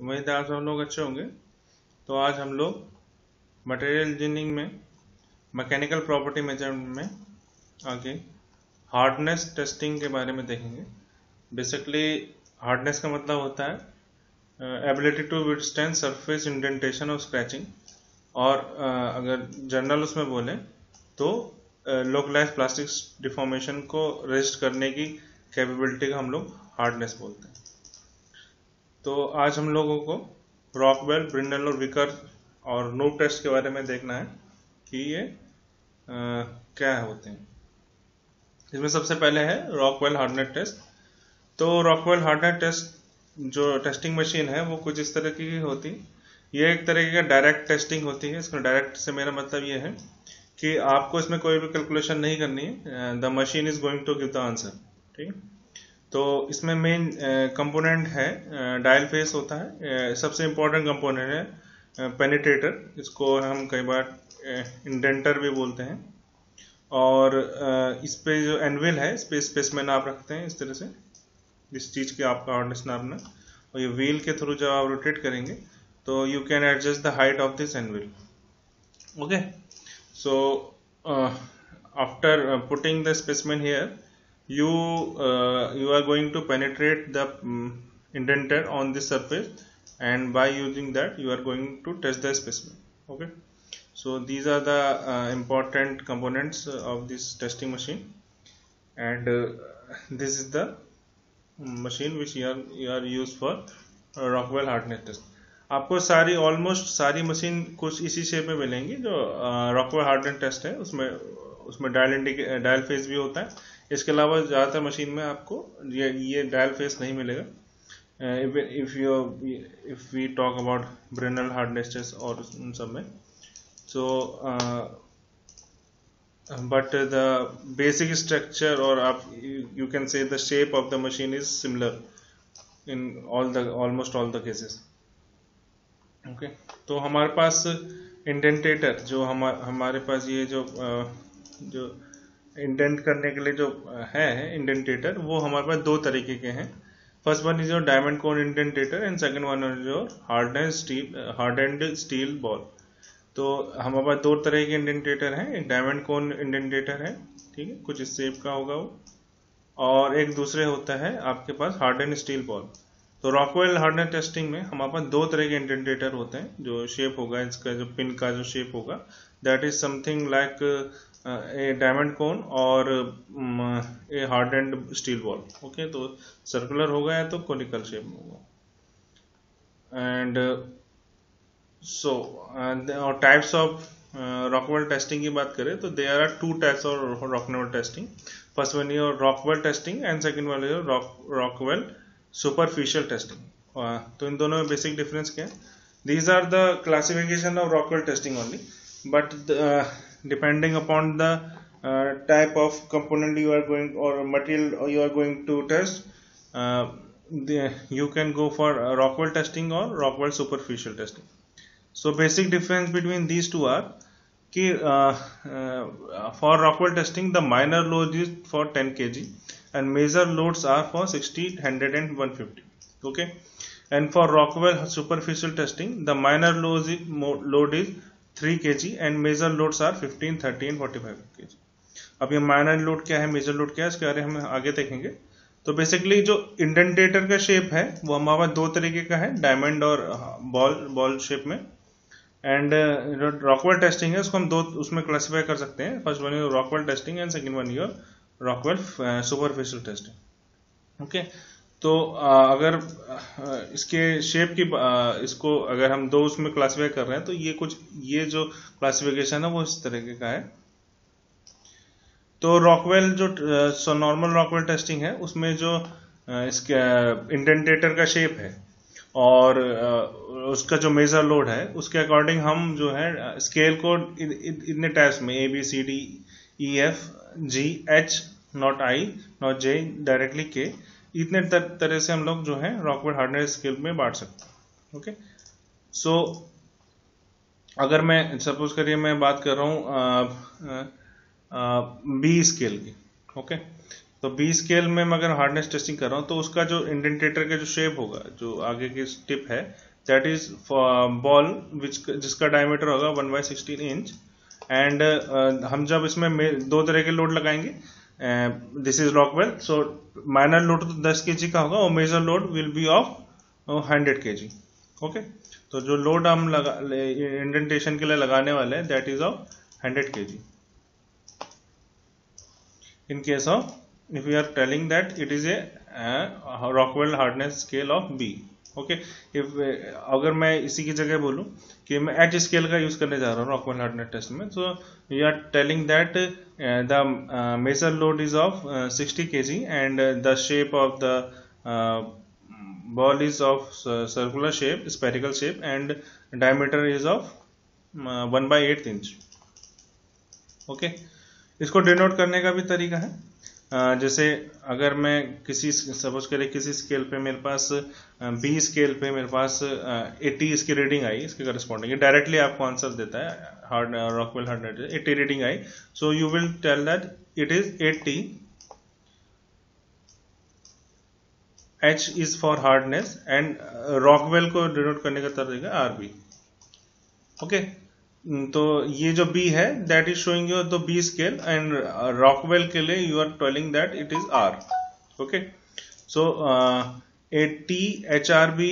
उम्मीद है आप सब लोग अच्छे होंगे। तो आज हम लोग मटेरियल इंजीनियरिंग में मैकेनिकल प्रॉपर्टी मेजरमेंट में आगे हार्डनेस टेस्टिंग के बारे में देखेंगे। बेसिकली हार्डनेस का मतलब होता है ability to withstand surface indentation और स्क्रैचिंग, और अगर जनरल उसमें बोलें तो लोकलाइज प्लास्टिक डिफॉर्मेशन को रेजिस्ट करने की कैपेबिलिटी का हम लोग हार्डनेस बोलते हैं। तो आज हम लोगों को रॉकवेल, ब्रिंडल और विकर और नूब टेस्ट के बारे में देखना है कि ये क्या होते हैं। इसमें सबसे पहले है रॉकवेल हार्डनेस टेस्ट। तो रॉकवेल हार्डनेस टेस्ट जो टेस्टिंग मशीन है वो कुछ इस तरह की होती है। ये एक तरीके का डायरेक्ट टेस्टिंग होती है। इसका डायरेक्ट से मेरा मतलब ये है कि आपको इसमें कोई भी कैलकुलेशन नहीं करनी है, the machine is going to give the answer. ठीक है, तो इसमें मेन कंपोनेंट है डायल फेस होता है। सबसे इम्पोर्टेंट कंपोनेंट है पेनिट्रेटर, इसको हम कई बार इंडेंटर भी बोलते हैं। और इस पे जो एनविल है इस पे स्पेसमेन आप रखते हैं इस तरह से, जिस चीज़ की आपका हार्डनेस नापना, और ये व्हील के थ्रू जब आप रोटेट करेंगे तो you can adjust the height of this anvil. Okay, so after putting the specimen here you are going to penetrate the indenter on this surface, and by using that you are going to test the specimen. Okay, so these are the important components of this testing machine, and this is the machine which you are used for Rockwell hardness test. आपको सारी almost सारी machine कुछ इसी shape में मिलेंगी जो Rockwell hardness test है। उसमें डायल फेस भी होता है। इसके अलावा ज़्यादातर मशीन में आपको ये डायल फेस नहीं मिलेगा। If we talk about Brinell hardness test और उन सब में, so but the basic structure और आप you can say the shape of the machine is similar in almost all the cases. Okay, तो हमारे पास इंडेंटेटर जो हमारे पास ये जो इंडेंट करने के लिए जो है इंडेंटेटर, वो हमारे पास दो तरीके के हैं। First one is your diamond cone indenter and second one is your hardened steel ball. तो हमारे पास दो तरह के इंडेंटेटर हैं। एक डायमंड कोन इंडेंटेटर है, ठीक है, कुछ इस शेप का होगा वो, और एक दूसरे होता है आपके पास हार्डेंड स्टील बॉल। तो रॉकवेल हार्डनेस टेस्टिंग में हमारे पास दो तरह के इंडेंटेटर होते हैं। जो शेप होगा इसका, जो पिन का जो शेप होगा, that is something like a diamond cone और a hardened steel ball. Okay, तो सर्कुलर होगा या तो कोनिकल शेप में होगा। एंड सो और टाइप्स ऑफ रॉकवेल टेस्टिंग की बात करें तो there are two types of Rockwell testing. First one is Rockwell testing and second one is Rockwell superficial testing. तो इन दोनों में बेसिक डिफरेंस क्या है? These are the classification of Rockwell testing only, but depending upon the type of component you are going or material you are going to test, you can go for Rockwell testing or Rockwell superficial testing. So basic difference between these two are कि for Rockwell testing the minor load is for 10 kg and major loads are for 60, 100 and 150. Okay, and for Rockwell superficial testing the minor load is 3 kg and major loads are 15, 30 and 45 kg। अब ये minor load क्या है, major load क्या है, इसके बारे में हम आगे देखेंगे। तो बेसिकली जो इंडेंटेटर का शेप है वो हमारे पास दो तरीके का है, डायमंड और बॉल शेप में। एंड रॉकवेल टेस्टिंग है उसको हम दो उसमें क्लासिफाई कर सकते हैं। First one is Rockwell testing and second one is Rockwell superficial testing. Okay, तो अगर इसके शेप की इसको अगर हम दो उसमें क्लासिफाई कर रहे हैं तो ये जो क्लासिफिकेशन है वो इस तरीके का है। तो रॉकवेल जो नॉर्मल रॉकवेल टेस्टिंग है उसमें जो इसके इंडेंटेटर का शेप है और उसका जो मेजर लोड है उसके अकॉर्डिंग हम जो है स्केल को इतने टाइप्स में ABCDEF GH, not I not J, directly K, इतने तरह से हम लोग जो है रॉकवेल हार्डनेस स्केल में बांट सकते हैं। ओके, सो अगर मैं सपोज करिए मैं बात कर रहा हूँ B स्केल की। ओके, तो B स्केल में मैं अगर हार्डनेस टेस्टिंग कर रहा हूँ तो उसका जो इंडेंटेटर का जो शेप होगा, जो आगे की टिप है, दैट इज बॉल जिसका डायमीटर होगा 1/16 इंच। एंड हम जब इसमें दो तरह के लोड लगाएंगे, this is Rockwell, so minor load तो 10 kg का होगा और major load will be of 100 kg। Okay, तो जो लोड हम इंडेंटेशन के लिए लगाने वाले हैं that is of 100 kg in case of if we are telling that it is a Rockwell hardness scale of B। Okay, if अगर मैं इसी की जगह बोलूं कि मैं एच स्केल का यूज करने जा रहा हूँ रॉकवेल हार्डनेस टेस्ट में, so we are telling that the major load is of 60 kg and the shape of the ball is of circular shape, spherical shape, and diameter is of 1/8 inch। Okay, इसको denote करने का भी तरीका है, जैसे अगर मैं किसी सपोज करें किसी स्केल पे मेरे पास बी स्केल पे मेरे पास 80 इसकी रीडिंग आई, इसके करस्पॉन्डिंग डायरेक्टली आपको आंसर देता है रॉकवेल हार्डनेस 80 रीडिंग आई, so you will tell that it is 80, H is for hardness and Rockwell को डिनोट करने का तरीका RB। ओके, तो ये जो B है that is showing you the B scale and Rockwell के लिए you are telling that it is R। Okay, so 80 HRB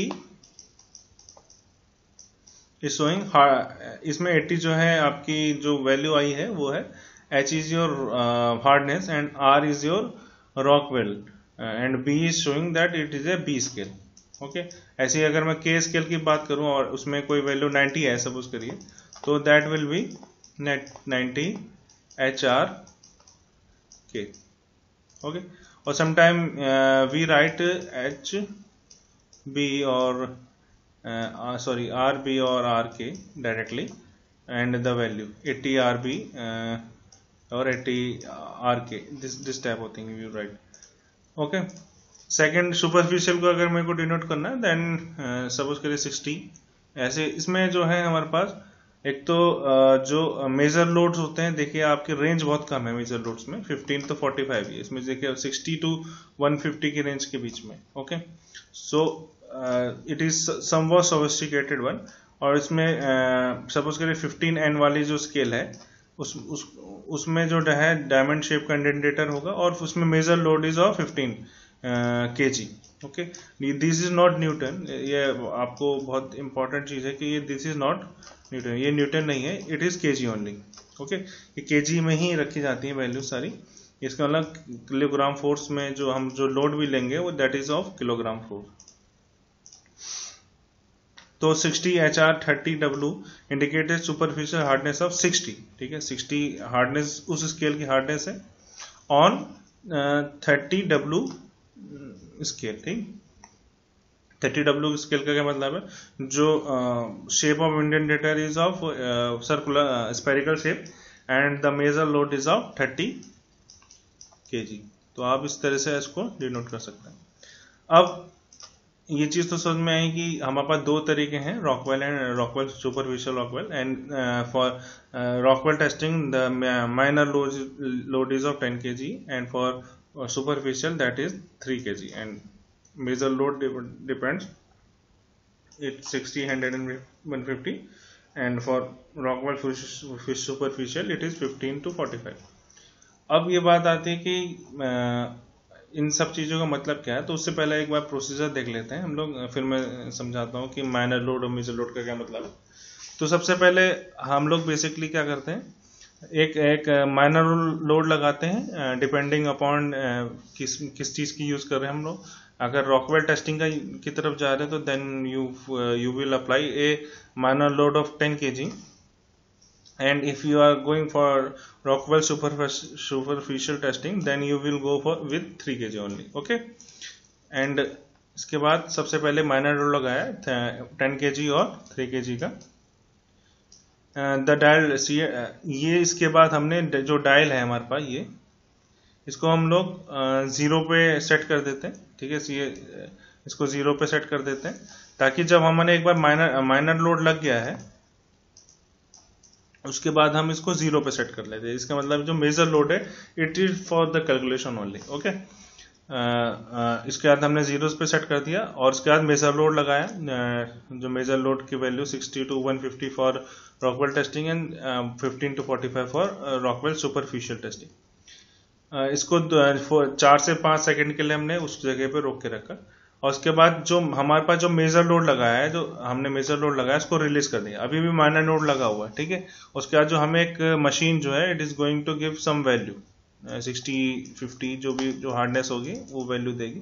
is showing, इसमें 80 जो है आपकी जो वैल्यू आई है वो है H is your hardness and R is your Rockwell and B is showing that it is a B scale. Okay, ऐसे ही अगर मैं K स्केल की बात करूं और उसमें कोई वैल्यू 90 है सपोज करिए, तो that will be 90 HRK। Okay, और समटाइम वी राइट HB और sorry RB और RK directly and the value 80 RB और 80 RK, this type of thing you write। Okay, second superficial को अगर मेरे को डिनोट करना है देन सपोज करिए 60। ऐसे इसमें जो है हमारे पास एक तो जो मेजर लोड्स होते हैं, देखिए आपकी रेंज बहुत कम है मेजर लोड्स में, 15 तो 45 है, इसमें देखिए 60 to 150 की रेंज के बीच में। Okay, so it is somewhat sophisticated one, और इसमें सपोज करिए 15N वाली जो स्केल है उसमें जो है डायमंड शेप का इंडेंटेटर होगा और उसमें major load is of 15 kg। Okay, this is not newton, ये आपको बहुत इंपॉर्टेंट चीज है कि ये दिस इज नॉट न्यूटन, ये न्यूटन नहीं है, it is kg only. Okay, ये kg में ही रखी जाती है वैल्यू सारी, इसका मतलब किलोग्राम फोर्स में जो हम जो लोड भी लेंगे वो that is of kilogram force. तो 60 HR 30 W indicated superficial hardness of 60। ठीक है, 60 हार्डनेस उस स्केल की हार्डनेस है ऑन 30 W स्केल। ठीक, 30 W स्केल का क्या मतलब है, जो shape of indenter is of circular spherical shape and the major load is of 30 kg। तो आप इस तरह से इसको डिनोट कर सकते हैं। अब ये चीज तो समझ में आई कि हमारे पास दो तरीके हैं, Rockwell and Rockwell superficial Rockwell, and for Rockwell testing the minor load is of 10 kg and for superficial that is 3 kg and major load depends it 60, 100 and 150 and for Rockwell superficial it is 15 to 45। अब ये बात आती है कि इन सब चीज़ों का मतलब क्या है, तो उससे पहले एक बार प्रोसीजर देख लेते हैं हम लोग, फिर मैं समझाता हूँ कि माइनर लोड और मेजर लोड का क्या मतलब है। तो सबसे पहले हम लोग बेसिकली क्या करते हैं, एक माइनर लोड लगाते हैं डिपेंडिंग अपॉन किस चीज़ की यूज़ कर रहे हैं हम लोग। अगर रॉकवेल टेस्टिंग की तरफ जा रहे हैं तो then you will apply a minor load of 10 kg, and if you are going for Rockwell superficial testing then you will go for with 3 kg only। okay, and इसके बाद सबसे पहले माइनर लोड लगाया 10 kg और 3 kg का the dial ये। इसके बाद हमने जो डायल है हमारे पास ये, इसको हम लोग 0 पे सेट कर देते हैं। ठीक है, ये इसको 0 पे सेट कर देते हैं ताकि जब हमने एक बार माइनर लोड लग गया है उसके बाद हम इसको 0 पे सेट कर लेते हैं। इसका मतलब जो मेजर लोड है it is for the calculation only. Okay, इसके बाद हमने जीरोस पे सेट कर दिया और उसके बाद मेजर लोड लगाया, जो मेजर लोड की value 60 to 150 for Rockwell testing and 15 to 45 for Rockwell superficial testing. इसको 4 से 5 सेकंड के लिए हमने उस जगह पे रोक के रखा और उसके बाद जो हमारे पास जो मेजर लोड लगाया है, जो हमने मेजर लोड लगाया उसको रिलीज कर दिया। अभी भी माइनर लोड लगा हुआ है, ठीक है। उसके बाद जो हमें एक मशीन जो है it is going to give some value 60-50 जो भी जो हार्डनेस होगी वो वैल्यू देगी।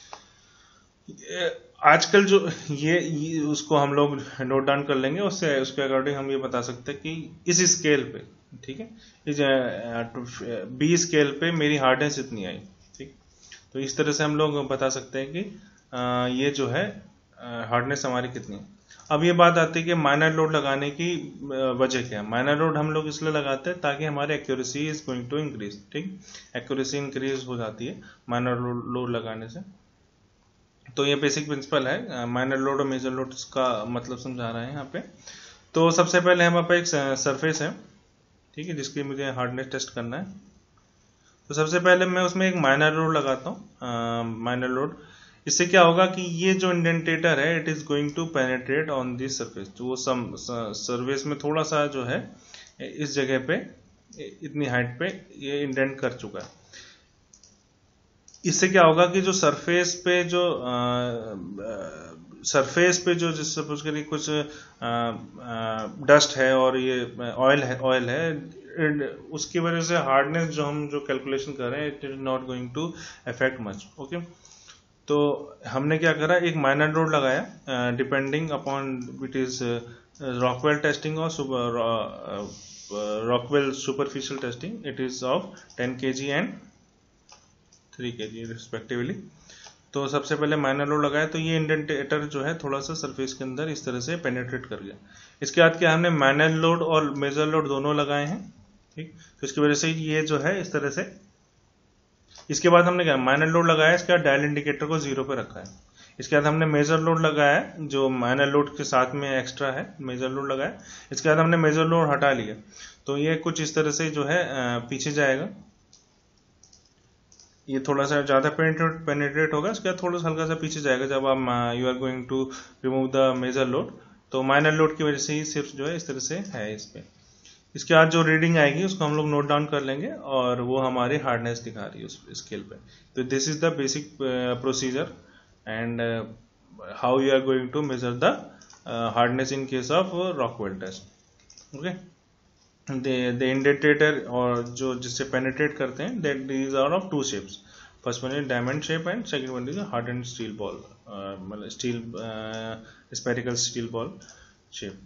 आजकल जो ये उसको हम लोग नोट डाउन कर लेंगे, उससे उसके अकॉर्डिंग हम ये बता सकते हैं कि इस स्केल पे, ठीक है, इस बी स्केल पे मेरी हार्डनेस इतनी आई, ठीक। तो इस तरह से हम लोग बता सकते हैं कि ये जो है हार्डनेस हमारी कितनी है। अब ये बात आती है कि माइनर लोड लगाने की वजह क्या है। माइनर लोड हम लोग इसलिए लगाते हैं ताकि हमारी accuracy is going to increase, ठीक। एक्यूरेसी इंक्रीज हो जाती है माइनर लोड लगाने से। तो ये बेसिक प्रिंसिपल है, माइनर लोड और मेजर लोड का मतलब समझा रहे हैं यहाँ पे। तो सबसे पहले हमारे पास एक सरफेस है, ठीक है, जिसकी मुझे हार्डनेस टेस्ट करना है। तो सबसे पहले मैं उसमें एक माइनर लोड लगाता हूँ, माइनर लोड। इससे क्या होगा कि ये जो इंडेंटेटर है it is going to penetrate on this surface. तो वो सरफेस में थोड़ा सा जो है इस जगह पे इतनी हाइट पे ये इंडेंट कर चुका है। इससे क्या होगा कि जो सरफेस पे जिस सपोज करिए कुछ डस्ट है और ये ऑयल है, उसकी वजह से हार्डनेस जो हम जो कैलकुलेशन कर रहे हैं it is not going to affect much, okay. तो हमने क्या करा, एक माइनर लोड लगाया depending upon it is Rockwell testing और Rockwell superficial testing, it is of 10 kg and 3 kg respectively. तो सबसे पहले माइनर लोड लगाया तो ये इंडेंटेटर जो है थोड़ा सा सरफेस के अंदर इस तरह से पेनेट्रेट कर गया। इसके बाद क्या हमने माइनर लोड और मेजर लोड दोनों लगाए हैं, ठीक। तो इसकी वजह से ये जो है इस तरह से। इसके बाद हमने क्या माइनर लोड लगाया, इसके बाद डायल इंडिकेटर को 0 पे रखा है। इसके बाद हमने मेजर लोड लगाया जो माइनर लोड के साथ में एक्स्ट्रा है, मेजर लोड लगाया। इसके बाद हमने मेजर लोड हटा लिया। तो ये कुछ इस तरह से जो है पीछे जाएगा, ये थोड़ा सा ज्यादा पेनेट्रेट होगा, इसके बाद थोड़ा सा हल्का सा पीछे जाएगा जब आप you are going to remove the major load. तो माइनर लोड की वजह से ही सिर्फ जो है इस तरह से है इस पे। इसके बाद जो रीडिंग आएगी उसको हम लोग नोट डाउन कर लेंगे और वो हमारी हार्डनेस दिखा रही है उस स्केल पे। तो this is the basic procedure and how you are going to measure the hardness in case of Rockwell test, okay. The indenter और जो जिससे पेनिट्रेट करते हैं that these are of 2 shapes. First one is diamond shape and second one is hardened steel ball, मतलब steel spherical steel ball shape.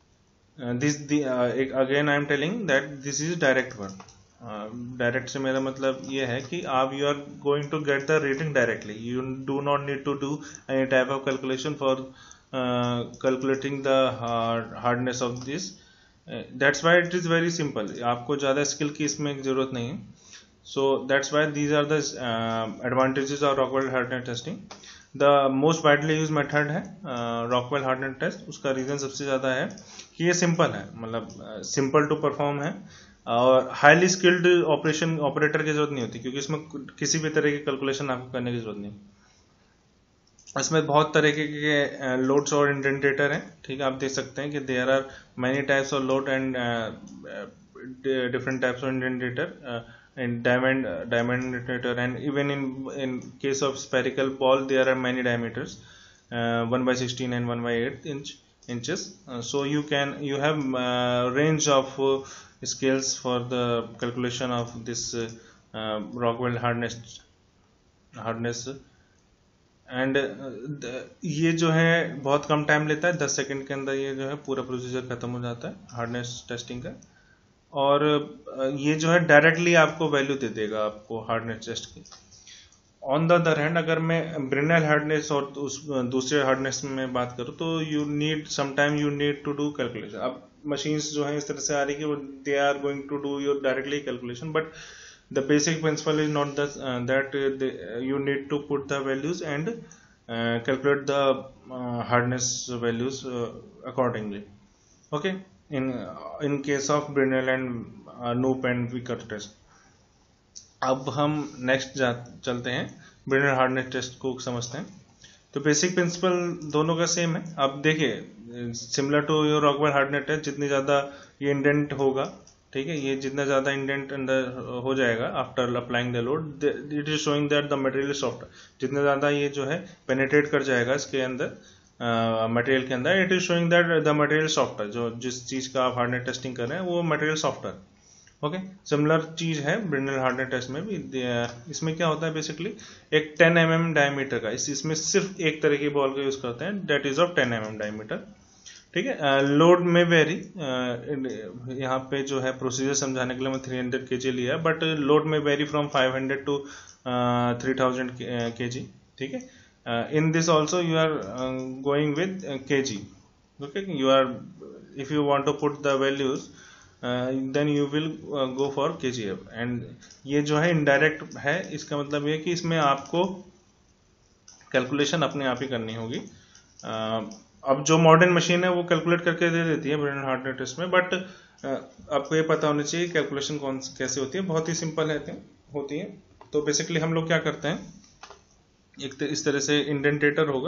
Again I am telling that this is direct one. Direct से मेरा मतलब ये है कि आप you are going to get the reading directly, you do not need to do any type of calculation for calculating the hardness of this. That's why it is very simple, आपको ज़्यादा skill की इसमें जरूरत नहीं है। So that's why these are the advantages of Rockwell hardness testing. The most widely use method है Rockwell hardness test. उसका reason सबसे ज़्यादा है कि ये सिंपल है, मतलब सिंपल टू परफॉर्म है और हाईली स्किल्ड ऑपरेटर की जरूरत नहीं होती, क्योंकि इसमें किसी भी तरह की कैलकुलेशन आपको करने की जरूरत नहीं। इसमें बहुत तरीके के लोड्स और इंडेंटेटर हैं, ठीक है। आप देख सकते हैं कि there are many types of load and different types of indenter and diamond indicator, and even in case of spherical ball there are many diameters, 1/16 and 1/8 inches. So you have range of scales for the calculation of this Rockwell hardness and ये जो है बहुत कम time लेता है, 10 second के अंदर ये जो है पूरा प्रोसीजर खत्म हो जाता है हार्डनेस टेस्टिंग का। और ये जो है डायरेक्टली आपको वैल्यू दे देगा आपको हार्डनेस टेस्ट की। ऑन द अदर हैंड अगर मैं ब्रिनल हार्डनेस और उस दूसरे हार्डनेस में बात करूँ तो you need sometime you need to do calculation. अब मशीन्स जो है इस तरह से आ रही है कि they are going to do your directly calculation, but the basic principle is not that you need to put the values and calculate the hardness values accordingly, okay, in case of Brinell and Knoop and Vickers test. अब हम next चलते हैं, Brinell hardness test को समझते हैं। तो basic principle दोनों का सेम है। अब देखिए, similar to your Rockwell hardness test, जितनी ज़्यादा ये इंडेंट होगा, ठीक है, ये जितना ज़्यादा इंडेंट अंदर हो जाएगा after applying the load, it is showing that the material is soft. जितना ज़्यादा ये जो है पेनिट्रेट कर जाएगा इसके अंदर, मटेरियल के अंदर, it is showing that the material soft है। जो जिस चीज़ का आप हार्डनेस टेस्टिंग कर रहे हैं वो मटेरियल सॉफ्ट है। ओके, सिमिलर चीज है ब्रिनल हार्डनेस टेस्ट में भी। इसमें क्या होता है बेसिकली, एक 10 mm डायमीटर का, इसमें सिर्फ एक तरह की बॉल का यूज करते हैं, that is of 10 mm diameter, ठीक है। लोड में वेरी, यहाँ पे जो है प्रोसीजर समझाने के लिए मैं 300 kg लिया, बट लोड में वेरी फ्रॉम 500 to 3000 kg, ठीक है। In this also you are going with kg, okay. You are, if you want to put the values then you will go for kgf। And ये जो है indirect है, इसका मतलब ये कि इसमें आपको कैलकुलेशन अपने आप ही करनी होगी। अब जो मॉडर्न मशीन है वो कैलकुलेट करके दे देती है ब्रिनल हार्डनेस टेस्ट में, बट आपको ये पता होना चाहिए कैलकुलेशन कैसे होती है। बहुत ही सिंपल होती है। तो बेसिकली हम लोग क्या करते हैं, एक इस तरह से इंडेंटेटर होगा,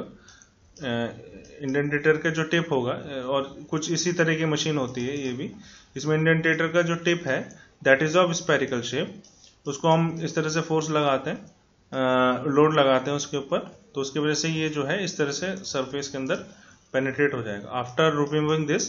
इंडेंटेटर का जो टिप होगा, और कुछ इसी तरह की मशीन होती है ये भी। इसमें इंडेंटेटर का जो टिप है that is of spherical shape, उसको हम इस तरह से फोर्स लगाते हैं, लोड लगाते हैं उसके ऊपर, तो उसकी वजह से ये जो है इस तरह से सरफेस के अंदर पेनिट्रेट हो जाएगा। After removing this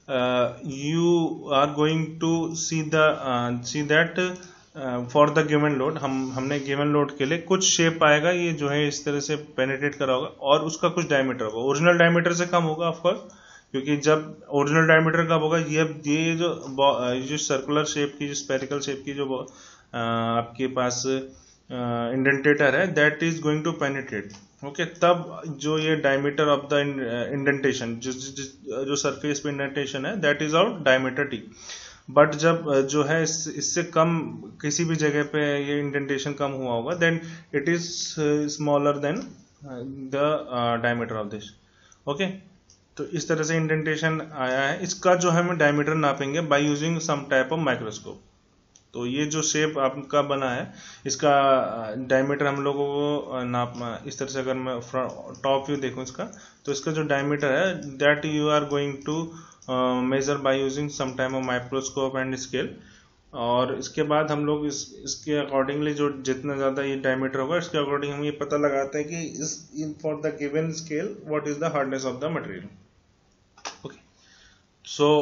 you are going to see that for the given load, हमने गिवन लोड के लिए कुछ शेप आएगा, ये जो है इस तरह से पेनिट्रेट करा होगा, और उसका कुछ डायमीटर होगा, ओरिजिनल डायमीटर से कम होगा ऑफकोर्स, क्योंकि जब ओरिजिनल डायमीटर कब होगा, ये जो सर्कुलर शेप की, जो स्पेरिकल शेप की जो आपके पास इंडेंटेटर है, that is going to penetrate, okay. तब जो ये डायमीटर ऑफ द इंडेंटेशन, जो सरफेस पे इंडेंटेशन है, that is of diameter T. But जब जो है इससे कम किसी भी जगह पे ये इंडेंटेशन कम हुआ होगा, then it is smaller than the diameter of this, okay. तो इस तरह से इंडेंटेशन आया है। इसका जो है हम डायमीटर नापेंगे by using some type of microscope. तो ये जो शेप आपका बना है, इसका डायमीटर हम लोगों को नापना, इस तरह से अगर मैं टॉप व्यू देखूं इसका, तो इसका जो डायमीटर है that you are going to measure by using some type of microscope and scale. और इसके बाद हम लोग इसके अकॉर्डिंगली जो जितना ज़्यादा ये डायमीटर होगा, इसके अकॉर्डिंग हम ये पता लगाते हैं कि for the given scale what is the hardness of the material, okay. So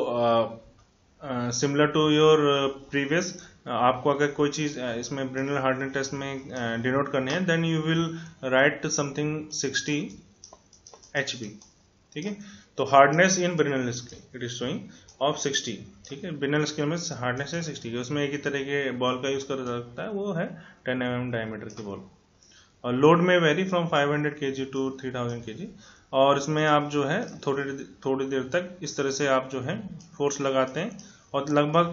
similar to your previous, आपको अगर कोई चीज़ इसमें ब्रिनल हार्डनेस टेस्ट में डिनोट करनी है, then you will write something 60 HP, ठीक है। तो hardness in Brinell scale it is showing of 60, ठीक है। ब्रिनल स्केल में हार्डनेस है 60 की, उसमें एक ही तरह के बॉल का यूज कर सकता है, वो है 10 mm डायमीटर की बॉल। और लोड में vary from 500 kg to 3000 kg। और इसमें आप जो है थोड़ी देर तक इस तरह से आप जो है फोर्स लगाते हैं, और लगभग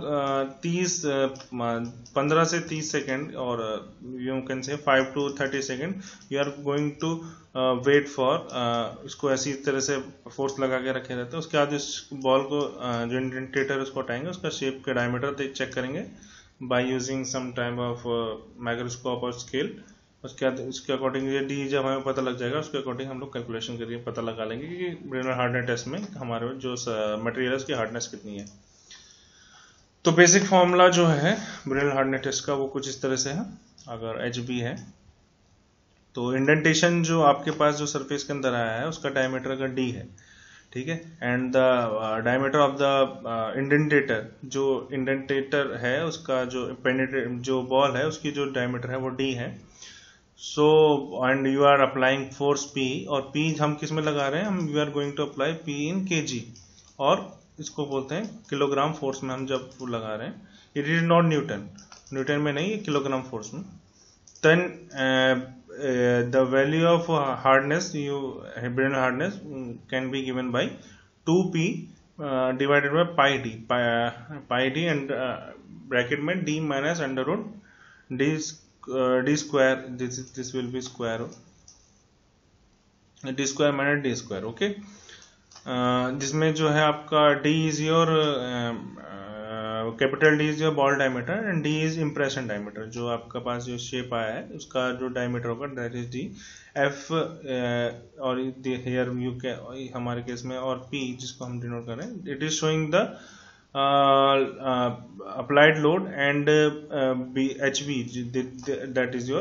15 से 30 सेकेंड, और यू कैन से 5 to 30 second you are going to wait for, इसको ऐसी तरह से फोर्स लगा के रखे रहते हैं। उसके बाद इस बॉल को जो इंडेंटेटर उसको हटाएंगे, उसका शेप के डायमीटर चेक करेंगे by using some type of microscope और स्केल। उसके बाद इसके अकॉर्डिंग ये डी जब हमें पता लग जाएगा, उसके अकॉर्डिंग हम लोग कैलकुलेशन करके पता लगा लेंगे कि ब्रिनल हार्डनेस टेस्ट में हमारे जो मटेरियल है उसकी हार्डनेस कितनी है। तो बेसिक फॉर्मूला जो है ब्रिनल हार्डनेस टेस्ट का वो कुछ इस तरह से है। अगर HB है तो इंडेंटेशन जो आपके पास जो सरफेस के अंदर आया है उसका डायमीटर अगर D है, ठीक है, and the diameter of the indentator, जो इंडेंटेटर है उसका जो पेनिट्रेट जो बॉल है उसकी जो डायमीटर है वो D है। So and you are applying force P, और P हम किस में लगा रहे हैं, हम you are going to apply P in kg, और इसको बोलते हैं किलोग्राम फोर्स में हम जब लगा रहे हैं। इट इज नॉट न्यूटन में नहीं, किलोग्राम फोर्स में। Then the value of hardness, Brinell hardness can be given by 2p divided by pi D and bracket में d minus under root d square, this will be square d square minus d square, okay. जिसमें जो है आपका D is your capital D is your ball diameter and D is impression diameter, जो आपका पास जो shape आया है उसका जो डायमीटर होगा दैट इज डी। एफ और हियर यू के हमारे केस में और पी जिसको हम डिनोट कर रहे हैं, it is showing the applied load and HB, that is your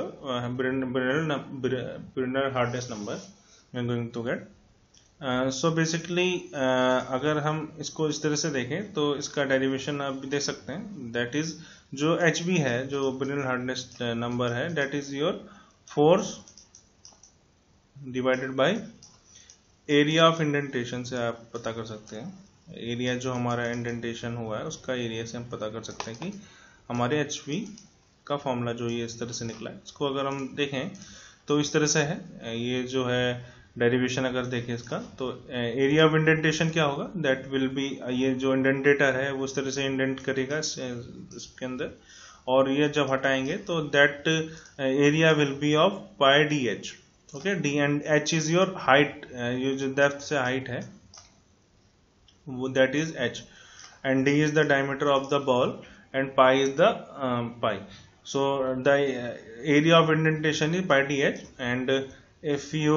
Brenner hardness number we are going to get. So basically अगर हम इसको इस तरह से देखें तो इसका डेरिवेशन आप भी देख सकते हैं, दैट इज जो HB है, जो Brenner hardness number है, that is your force divided by area of indentation से आप पता कर सकते हैं। एरिया जो हमारा इंडेंटेशन हुआ है उसका एरिया से हम पता कर सकते हैं कि हमारे HB का फॉर्मूला जो ये इस तरह से निकला है। इसको अगर हम देखें तो इस तरह से है, ये जो है डेरिवेशन अगर देखें इसका तो एरिया ऑफ इंडेंटेशन क्या होगा, दैट विल बी, ये जो इंडेंटेटर है वो इस तरह से इंडेंट करेगा इसके अंदर, और ये जब हटाएंगे तो that area will be of pi D H. Okay, D and H is your height, ये जो डेप्थ से हाइट है that is h, and d is the diameter of the ball and pi is the pi. So the area of indentation is pi dh, and if you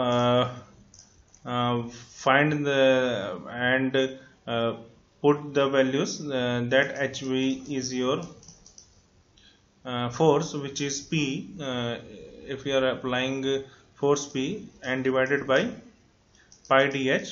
find the and put the values that hv is your force which is p, if you are applying force p and divided by pi dh,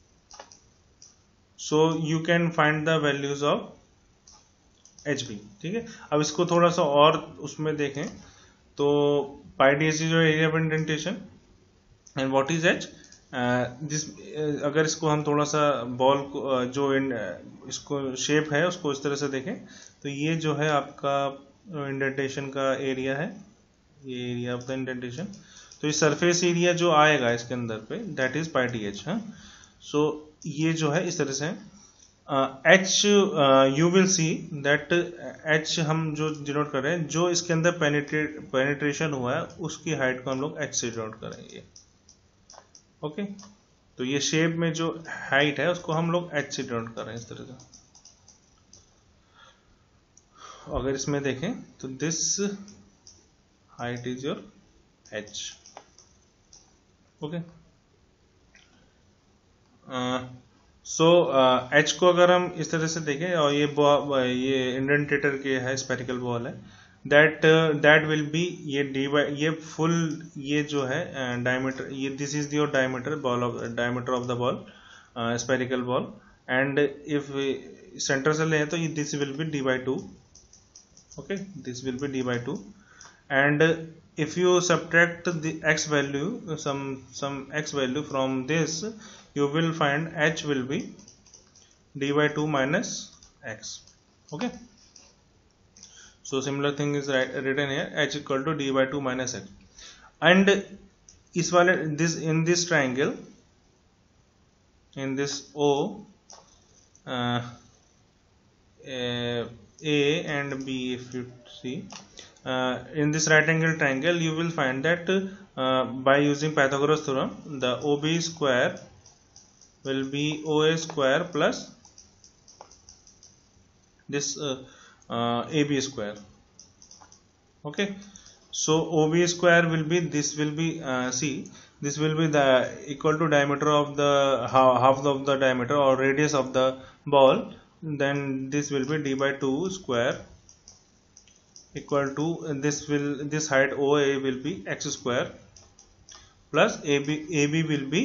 so you can find the values of HB। ठीक है, अब इसको थोड़ा सा और उसमें देखें तो पाई डी एच जो area of indentation and what is H this, अगर इसको हम थोड़ा सा बॉल को जो इसको शेप है उसको इस तरह से देखें तो ये जो है आपका इंडेंटेशन का एरिया है, ये एरिया ऑफ द इंडेंटेशन, तो ये सरफेस एरिया जो आएगा इसके अंदर पे that is pi D H. हाँ, सो ये जो है इस तरह से H, you will see that H हम जो डिनोट कर रहे हैं, जो इसके अंदर पेनिट्रेशन हुआ है उसकी हाइट को हम लोग H से डिनोट करेंगे। ओके, तो ये शेप में जो हाइट है उसको हम लोग H से डिनोट कर रहे हैं इस तरह से। अगर इसमें देखें तो this height is your H। Okay, so H को अगर हम इस तरह से देखें और ये इंडेंटेटर के है स्पेरिकल बॉल है, दैट विल बी ये फुल, ये जो है डायमीटर, ये this is your diameter of the ball, spherical ball, and if centre से ले तो this will be d by 2। Okay, this will be d by 2, and if you subtract the x value, some x value from this, you will find h will be d by 2 minus x. Okay, so similar thing is written here, h equal to d by 2 minus x, and इस वाले in this triangle, in this O, A and B, if you see, in this right angle triangle you will find that by using Pythagoras theorem, the OB square will be OA square plus this AB square. Okay, so OB square will be, this will be see, this will be the equal to diameter of the half of the diameter or radius of the ball, then this will be d by 2 square equal to this height OA will be x square plus AB will be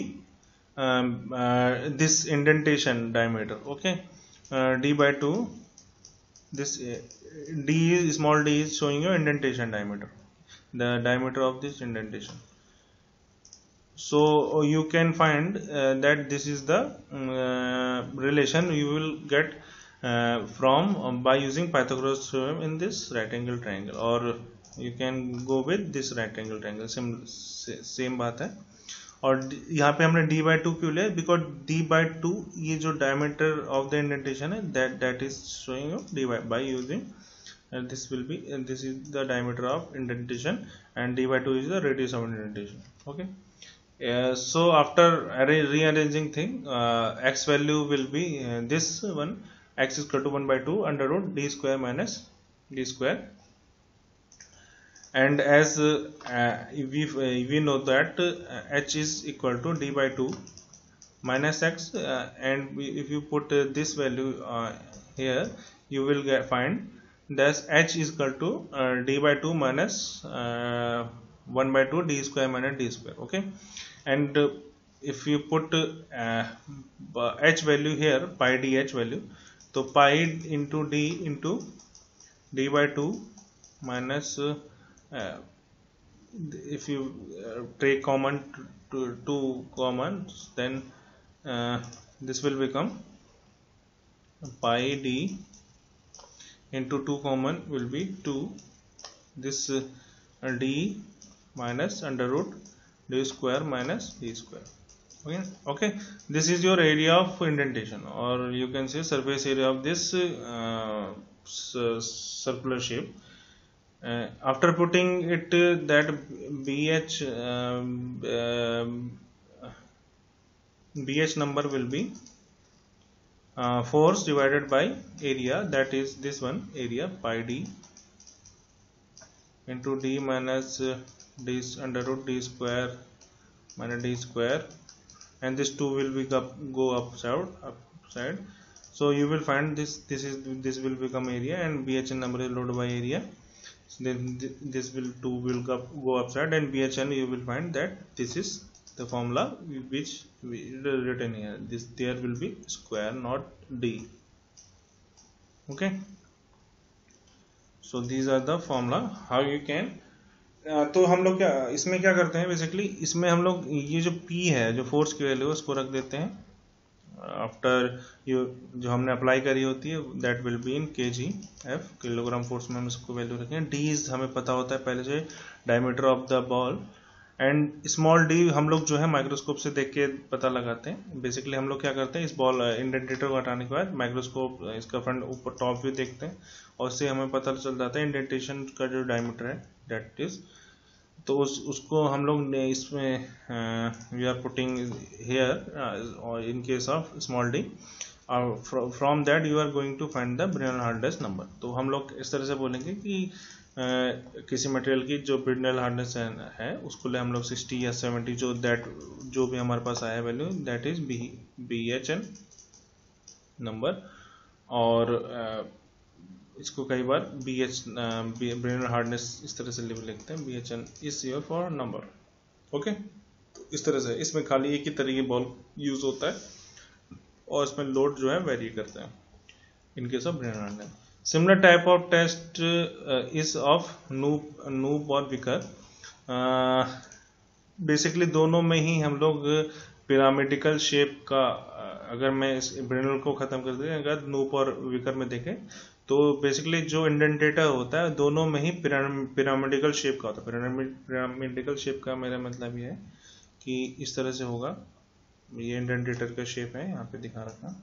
this indentation diameter. Okay, d by 2, this d is, small d is showing you indentation diameter, the diameter of this indentation. So you can find that this is the relation you will get from by using Pythagoras theorem in this right angle triangle, or you can go with this right angle triangle, same बात है। और यहाँ पे हमने d by 2 क्यों लिया, because d by 2 ये जो diameter of the indentation है that is showing you d by using this will be, this is the diameter of indentation and d by 2 is the radius of indentation. Okay, so after rearranging thing, x value will be this one, x is equal to 1/2 under root d square minus d square. And as we know that h is equal to d by 2 minus x, and if you put this value here, you will find that h is equal to d by 2 minus 1/2 d square minus d square. Okay, and if you put h value here, pi dh value, so pi into d by 2 minus if you take common two common, then this will become pi d into 2 common will be 2, this d minus under root d square minus d square. Okay, this is your area of indentation, or you can say surface area of this circular shape. After putting it, that BH number will be force divided by area, that is this one area, pi d into d minus d under root d square minus d square, and this 2 will be go upside. So you will find this will become area, and BHN number is loaded by area. So then this will 2 will go upside, and BHN you will find that this is the formula which we written here. This there will be square, not d. Okay, so these are the formula how you can. तो हम लोग क्या इसमें क्या करते हैं, basically इसमें हम लोग ये जो P है, जो फोर्स की वैल्यू है, उसको रख देते हैं आफ्टर ये जो हमने अप्लाई करी होती है, that will be in kgf, kilogram force में हम इसको वैल्यू रखेंगे. d हमें पता होता है पहले से, diameter of the ball, and small d हम लोग जो है माइक्रोस्कोप से देख के पता लगाते हैं. बेसिकली हम लोग क्या करते हैं, इस बॉल इंडेंटेटर को हटाने के बाद माइक्रोस्कोप इसका फ्रंट ऊपर टॉप व्यू देखते हैं, और उससे हमें पता चल जाता है इंडेंटेशन का जो डायमीटर है, दैट इज. तो उसको हम लोग इसमें वी आर पुटिंग हेयर और in case of small D, from that you are going to find the Brinell hardness number. तो हम लोग इस तरह से बोलेंगे कि किसी मटेरियल की जो ब्रिनल हार्डनेस है उसको ले हम लोग 60 या 70, जो भी हमारे पास आया value, that is BHN number. और इसको कई बार ब्रिनल हार्डनेस इस तरह से लिखते हैं, BHN is your for number. Okay, तो इस तरह से इसमें खाली एक ही तरह की बॉल यूज होता है, और इसमें लोड जो है वेरी करते हैं in case of Brinell hardness. Similar type of test is of Knoop और विकर. बेसिकली दोनों में ही हम लोग पिरामिडिकल शेप का, अगर मैं इस ब्रिनल को खत्म कर दें, अगर नूप और विकर में देखें, तो बेसिकली जो इंडेंटेटर होता है दोनों में ही पिरामिडिकल शेप का होता है. पिरामिडिकल शेप का मेरा मतलब ये है कि इस तरह से होगा, ये इंडेंटेटर का शेप है, यहाँ पे दिखा रखा.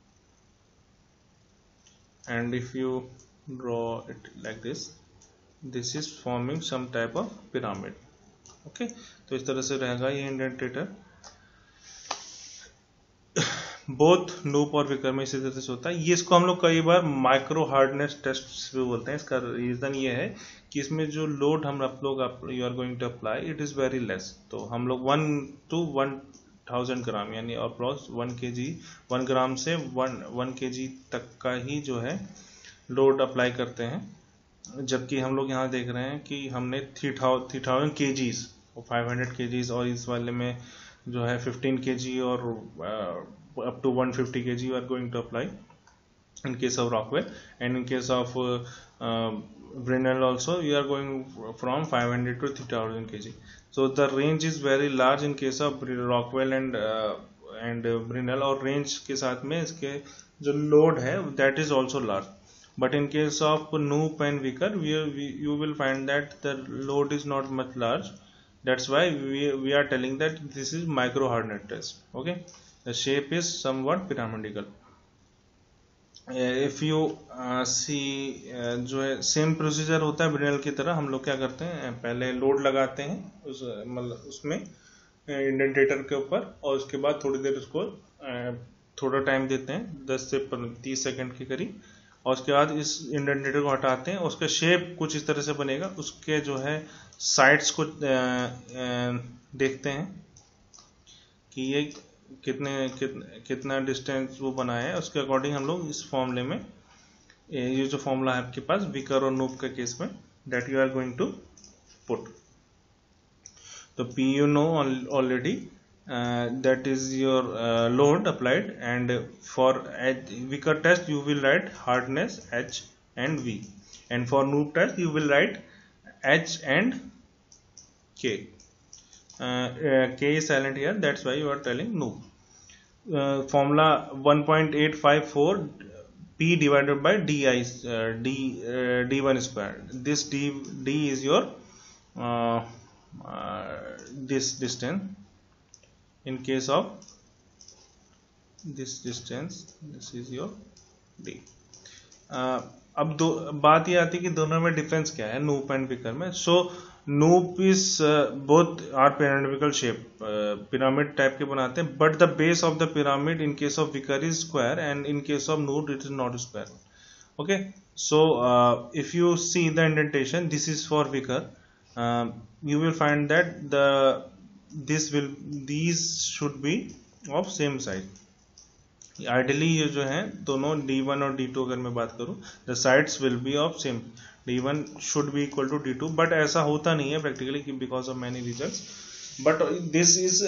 And if you draw it like this is forming some type of pyramid. Okay, तो इस तरह से रहेगा ये इंडेंटेटर. बोथ नूप और विकर में इसी तरह से होता है. ये इसको हम लोग कई बार माइक्रो हार्डनेस टेस्ट भी बोलते हैं. इसका रीजन ये है कि इसमें जो लोड हम लोग you are going to apply, it is very less. तो हम लोग 1 to 1000 ग्राम यानी अप्रॉक्स 1 ग्राम से 1 kg तक का ही जो है लोड अप्लाई करते हैं. जबकि हम लोग यहाँ देख रहे हैं कि हमने 3000 kgs और 500 kgs, और इस वाले में जो है 15 kg और up to 150 kg you are going to apply in case of Rockwell, and in case of Brinell also you are going from 500 to 3000 kg. So the range is very large in case of Rockwell and Brinell, और range के साथ में इसके जो load है that is also large. But in case of Knoop and Vickers, you will find that the load is not much large. That's why we are telling that this is micro hardness test. Okay, the shape is somewhat pyramidal. If you see जो है same procedure होता है Brinell की तरह. हम लोग क्या करते हैं, पहले लोड लगाते हैं मतलब उसमें इंडेंटेटर के ऊपर, और उसके बाद थोड़ी देर उसको थोड़ा टाइम देते हैं 10 से 30 सेकंड के करीब, और उसके बाद इस इंडेंटेटर को हटाते हैं। उसका शेप कुछ इस तरह से बनेगा। उसके जो है साइड्स को देखते हैं कि ये कितना डिस्टेंस वो बनाया है। उसके अकॉर्डिंग हम लोग इस फॉर्मूले में, ये जो फॉर्मूला है आपके पास विकर और नूब के केस में, that you are going to put. तो P you know already, that is your load applied, and for Vickers test you will write hardness H and V, and for noob test you will write H and K. K is silent here, that's why you are telling noob. Formula 1.854 P divided by DI, D1 square. This D is your this distance. In case of this distance, this is your D. अब बात ये आती है कि दोनों में difference क्या है नूप एंड विकर में। So Knoop is both are pyramidical shape, pyramid type के बनाते हैं, but the base of the pyramid in case of Vicker is square, and in case of Knoop it is not square. Okay, so if you see the indentation, this is for Vicker, you will find that these should be of same size. Ideally ये जो है दोनों D1 और D2 अगर मैं बात करूं, the sides will be of same. D1 should be equal to D2, but ऐसा होता नहीं है practically because of many reasons. But this is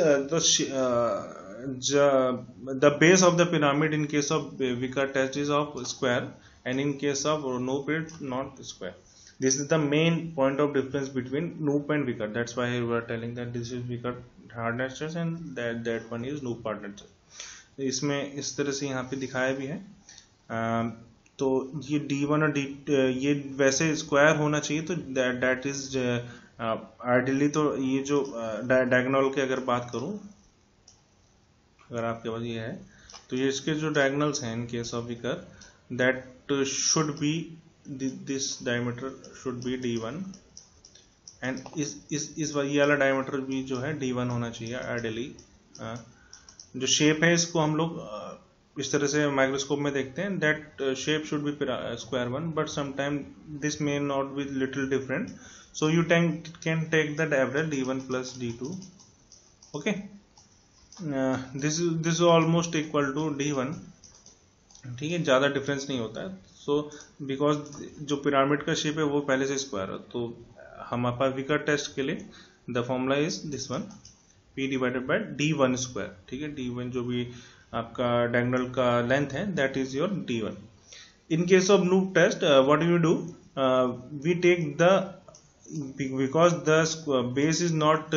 the base of the pyramid in case of Vickers test is of square, and in case of Knoop it's not square. This is the main point of difference between Knoop and Vickers. That's why we are telling that this is Vickers hardness test and that one is Knoop hardness test. इसमें इस तरह से यहाँ पे दिखाया भी है। तो ये D1 और D ये वैसे स्क्वायर होना चाहिए, तो that is आइडियली। तो ये जो डायगोनल की अगर बात करूँ, अगर आपके पास ये है, तो ये इसके जो डायगोनल्स हैं in case of Vicker, that should be this diameter should be D1, and इस ये वाला डायमीटर भी जो है D1 होना चाहिए आइडियली। जो शेप है इसको हम लोग इस तरह से माइक्रोस्कोप में देखते हैं, that shape should be square one, but sometime this may not be little different, so you can take the average D1 plus D2. Okay, this is almost equal to D1, ठीक है, ज़्यादा difference नहीं होता है। So because जो pyramid का shape है वो पहले से स्क्वायर है, तो हमारे पास विकर टेस्ट के लिए the formula is this one, P divided by D1 square, ठीक है। D1 जो भी आपका डायगोनल का लेंथ है, that is your D1. In case of Knoop test what you do, we take the, because the base is not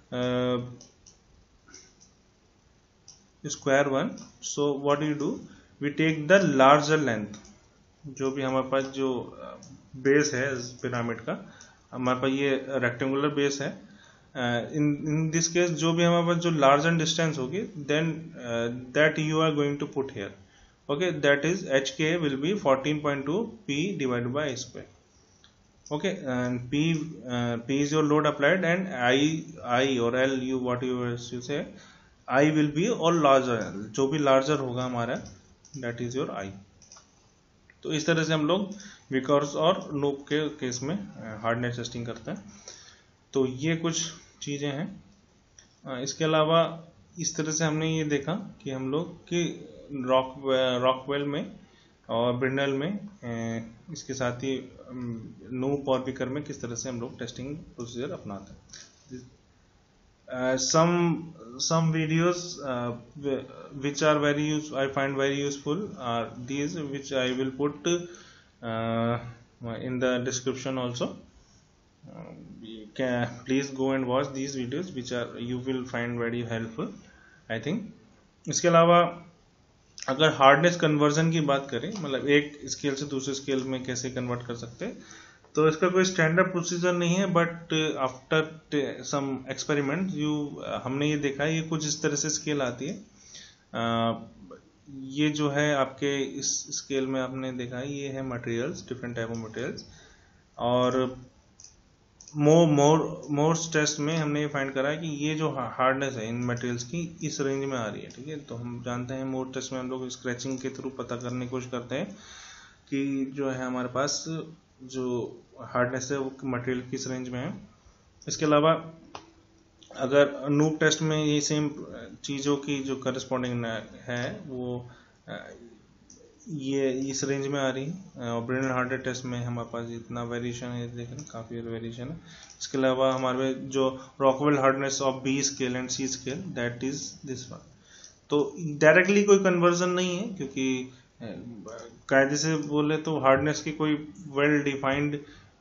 square one, so what you do, we take the larger length. जो भी हमारे पास जो base है pyramid का, हमारे पास ये rectangular base है, इन दिस केस जो भी हमारे पास जो लार्जर डिस्टेंस होगी, then that you are going to put here. Okay, that is HK will be 14.2 P divided by I square. Okay, and P is your load applied, and I or L, you what you say, I will be or larger, जो भी larger होगा हमारा, that is your I. तो इस तरह से हम लोग विकर्स और नूप के केस में हार्डनेस टेस्टिंग करते हैं. तो ये कुछ चीज़ें हैं. इसके अलावा इस तरह से हमने ये देखा कि हम लोग कि रॉकवेल में और ब्रिंडल में इसके साथ ही नूप और विकर में किस तरह से हम लोग टेस्टिंग प्रोसीजर अपनाते हैं. some videos which are I find very useful are these, which I will put in the description also. Please go and watch these videos, which are you will find very helpful, I think. इसके अलावा अगर hardness conversion की बात करें, मतलब एक scale से दूसरे स्केल में कैसे कन्वर्ट कर सकते हैं, तो इसका कोई स्टैंडर्ड प्रोसीजर नहीं है. बट आफ्टर सम एक्सपेरिमेंट हमने ये देखा है, ये कुछ इस तरह से स्केल आती है. ये जो है आपके इस स्केल में आपने देखा है, ये है materials, different type of materials, और मोर्स टेस्ट में हमने ये फाइंड करा है कि ये जो हार्डनेस है इन मटेरियल्स की इस रेंज में आ रही है, ठीक है। तो हम जानते हैं मोर्स टेस्ट में हम लोग स्क्रैचिंग के थ्रू पता करने की कोशिश करते हैं कि जो है हमारे पास जो हार्डनेस है वो मटेरियल किस रेंज में है। इसके अलावा अगर नूब टेस्ट में ये सेम चीज़ों की जो करस्पॉन्डिंग है वो ये इस रेंज में आ रही है, और ब्रेनल हार्डनेस टेस्ट में हमारे पास इतना वेरिएशन है, देखें काफ़ी वेरिएशन है। इसके अलावा हमारे जो Rockwell hardness of B scale and C scale that is this one. तो डायरेक्टली कोई कन्वर्जन नहीं है, क्योंकि कायदे से बोले तो हार्डनेस की कोई वेल डिफाइंड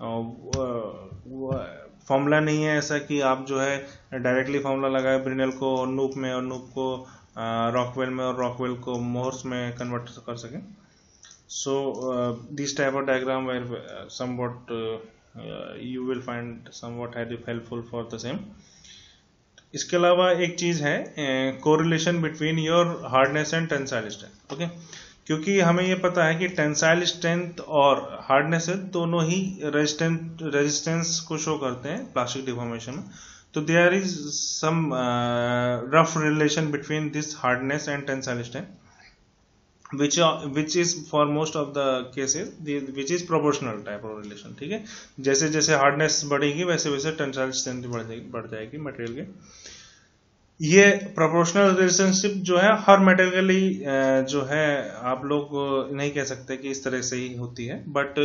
फॉर्मूला नहीं है ऐसा कि आप जो है डायरेक्टली फॉर्मूला लगाए ब्रिनल को नूप में और नूप को रॉकवेल में और रॉकवेल को मोर्स में कन्वर्ट कर सकें। So this type of diagram where somewhat you will find somewhat helpful for the same. इसके अलावा एक चीज है correlation between your hardness and tensile strength, okay. क्योंकि हमें ये पता है कि टेंसाइल स्ट्रेंथ और हार्डनेस दोनों ही रेजिस्टेंस को शो करते हैं प्लास्टिक डिफॉर्मेशन में। तो there is some rough relation between this hardness and tensile strength which is for most of the cases which is proportional type of relation, ठीक है। जैसे जैसे हार्डनेस बढ़ेगी वैसे वैसे टेंसाइल स्ट्रेंथ बढ़ जाएगी मटेरियल के। ये प्रोपोर्शनल रिलेशनशिप जो है हर मेटेरियली जो है आप लोग नहीं कह सकते कि इस तरह से ही होती है, बट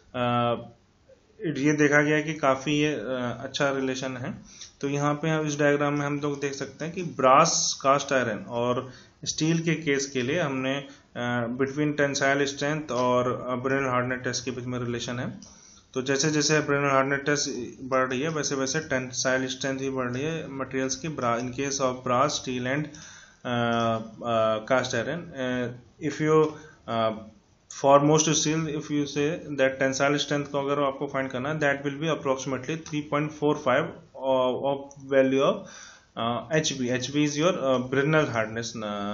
ये देखा गया कि काफी ये अच्छा रिलेशन है। तो यहाँ पे हम इस डायग्राम में हम लोग देख सकते हैं कि ब्रास, कास्ट आयरन और स्टील के केस के लिए हमने बिटवीन टेंसाइल स्ट्रेंथ और ब्रेनल हार्डनेस टेस्ट के बीच में रिलेशन है। तो जैसे जैसे ब्रेनल हार्डनेस टेस्ट बढ़ रही है वैसे वैसे टेंसाइल स्ट्रेंथ भी बढ़ रही है मटेरियल्स की in case of brass, steel and cast iron. If you for most steel if you say that tensile strength को अगर आपको फाइंड करना है that will be approximately 3.45 of value of HB. HB is your Brinell hardness.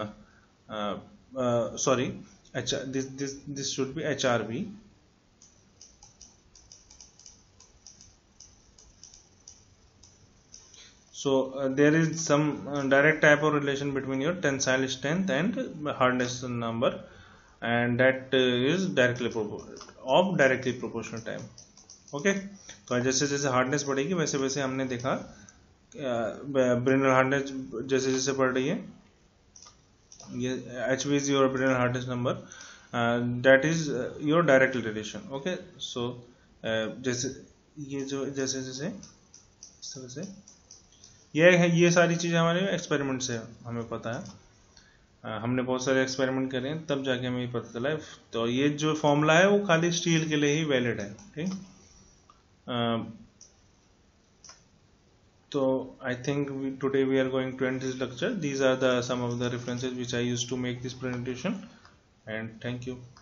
Sorry, this should be HRB. So there is some direct type of relation between your tensile strength and hardness number, and that is directly proportional time. Okay. तो जैसे जैसे hardness बढ़ेगी वैसे वैसे हमने देखा ब्रेनल hardness जैसे जैसे बढ़ रही है, ये HB is your Brinell hardness number, that is your direct relation, okay. So जैसे ये जो जैसे जैसे इस तरह से ये सारी चीज़ें हमारे एक्सपेरिमेंट से हमें पता है। हमने बहुत सारे एक्सपेरिमेंट करे हैं तब जाके हमें पता चला है। तो ये जो फॉर्मूला है वो खाली स्टील के लिए ही वैलिड है, ठीक। So I think today we are going to end this lecture. These are some of the references which I used to make this presentation, and thank you.